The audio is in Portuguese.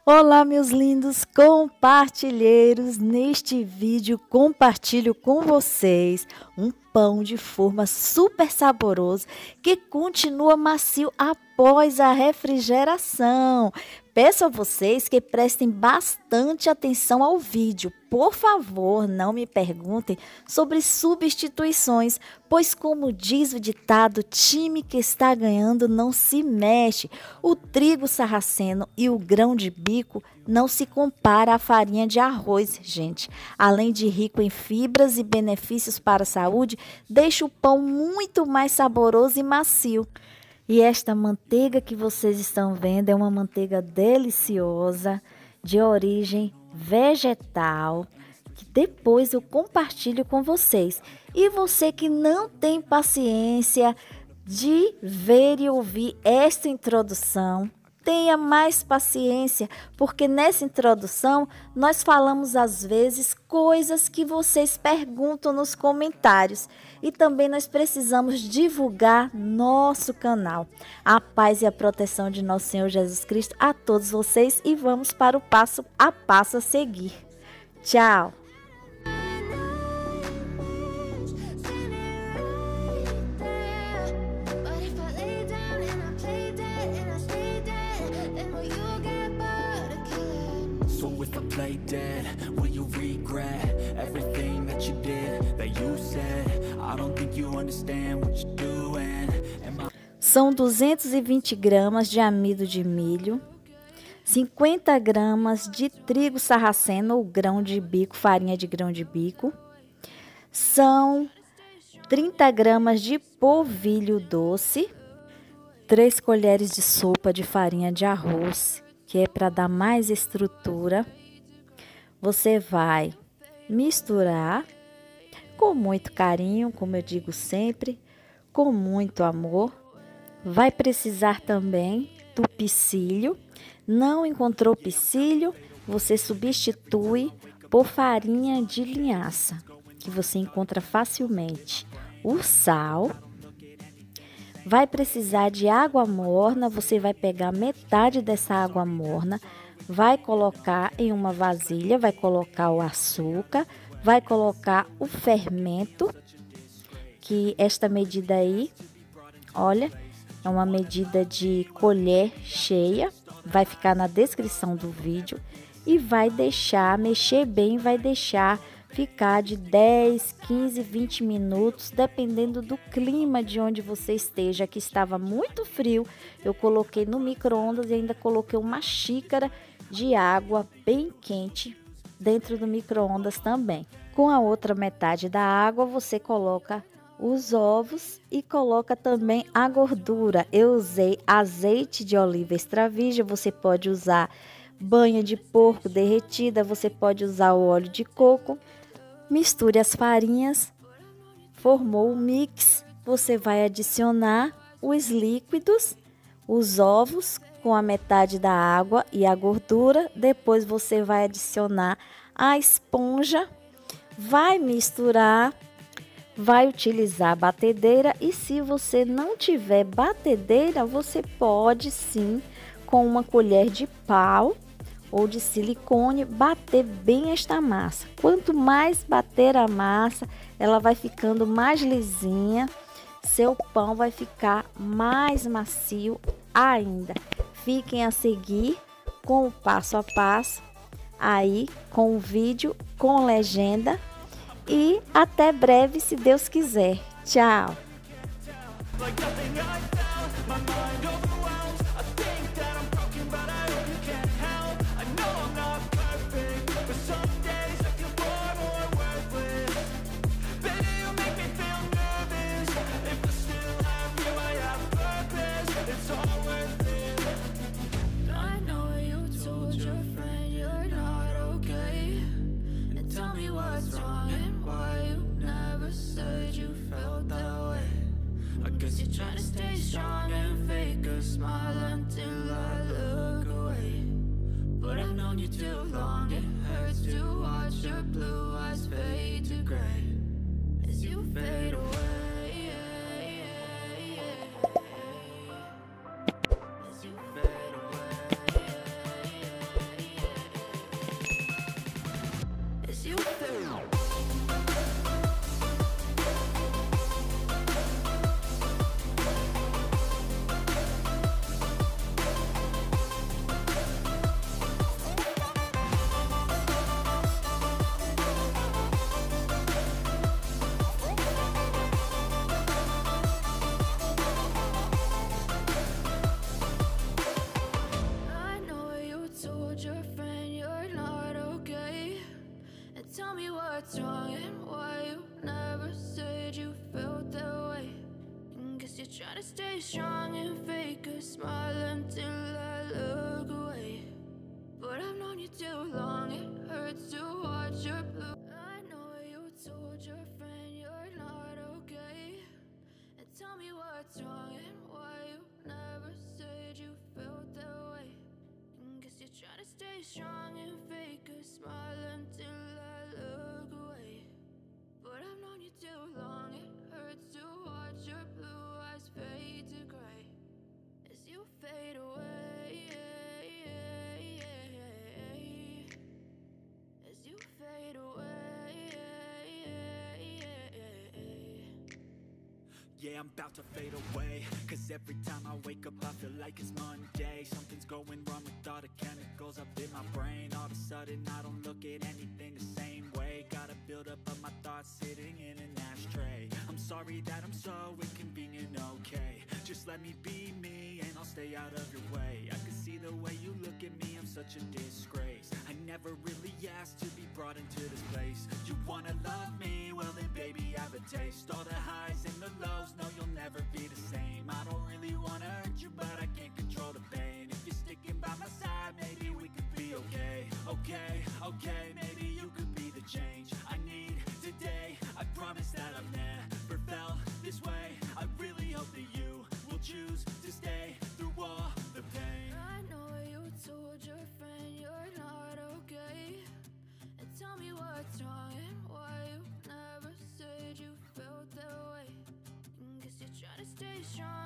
Olá, meus lindos compartilheiros! Neste vídeo compartilho com vocês um pão de forma super saboroso que continua macio após a refrigeração. Peço a vocês que prestem bastante atenção ao vídeo. Por favor, não me perguntem sobre substituições, pois como diz o ditado, time que está ganhando não se mexe. O trigo sarraceno e o grão de bico não se compara à farinha de arroz, gente. Além de rico em fibras e benefícios para a saúde, deixa o pão muito mais saboroso e macio. E esta manteiga que vocês estão vendo é uma manteiga deliciosa, de origem vegetal, que depois eu compartilho com vocês. E você que não tem paciência de ver e ouvir esta introdução, tenha mais paciência, porque nessa introdução nós falamos às vezes coisas que vocês perguntam nos comentários e também nós precisamos divulgar nosso canal. A paz e a proteção de nosso Senhor Jesus Cristo a todos vocês e vamos para o passo a passo a seguir. Tchau! Play dead, will you regret everything that you did, that you said? I don't think you understand what you're doing. São 220 gramas de amido de milho, 50 gramas de trigo sarraceno ou grão de bico, farinha de grão de bico. São 30 gramas de polvilho doce, 3 colheres de sopa de farinha de arroz, que é para dar mais estrutura. Você vai misturar com muito carinho, como eu digo sempre, com muito amor. Vai precisar também do pissilho. Não encontrou pissilho, você substitui por farinha de linhaça, que você encontra facilmente. O sal. Vai precisar de água morna, você vai pegar metade dessa água morna, vai colocar em uma vasilha, vai colocar o açúcar, vai colocar o fermento, que esta medida aí, olha, é uma medida de colher cheia, vai ficar na descrição do vídeo e vai deixar, mexer bem, vai deixar ficar de 10, 15, 20 minutos, dependendo do clima de onde você esteja. Aqui estava muito frio, eu coloquei no micro-ondas e ainda coloquei uma xícara de água bem quente dentro do micro-ondas também. Com a outra metade da água, você coloca os ovos e coloca também a gordura. Eu usei azeite de oliva extra virgem, você pode usar banha de porco derretida, você pode usar o óleo de coco. Misture as farinhas, formou o mix, você vai adicionar os líquidos, os ovos com a metade da água e a gordura, depois você vai adicionar a esponja, vai misturar, vai utilizar a batedeira e se você não tiver batedeira, você pode sim, com uma colher de pau ou de silicone, bater bem esta massa. Quanto mais bater a massa, ela vai ficando mais lisinha, seu pão vai ficar mais macio ainda. Fiquem a seguir com o passo a passo, aí com o vídeo, com legenda e até breve, se Deus quiser. Tchau! You're trying to stay strong and fake a smile until I look away. But I've known you too long, it hurts to watch your blue eyes fade to gray as you fade away. As you fade away. told your friend you're not okay. And tell me what's wrong and why you never said you felt that way. And guess you're trying to stay strong and fake a smile until I look away. But I've known you too long, it hurts to watch your blue. I know you told your friend you're not okay. And tell me what's wrong and why you never said you felt that way. And guess you're trying to stay strong and fake a smile until I look away. But I've known you too long, it hurts to watch your blue eyes fade to gray as you fade away. As you fade away. Yeah, I'm about to fade away, cause every time I wake up I feel like it's Monday. Something's going wrong with all the chemicals up in my brain. All of a sudden I don't look at anything the same way. Got a buildup of my thoughts sitting in an ashtray. I'm sorry that I'm so inconvenient, okay. Just let me be me and I'll stay out of your way. I can see the way you look at me, I'm such a disgrace. I never really asked to be brought into this place. You wanna love me? Well then baby have a taste. All the highs and the lows, no you'll never be the same. I don't really wanna hurt you but I can't control the pain. If you're sticking by my side maybe we could be okay. Okay, maybe you could be the change I need today. I promise that I've never felt this way. I really hope that you will choose to stay through all the pain. I know you told your friend you're not okay. And tell me what's wrong and why you never said you felt that way. And guess you're trying to stay strong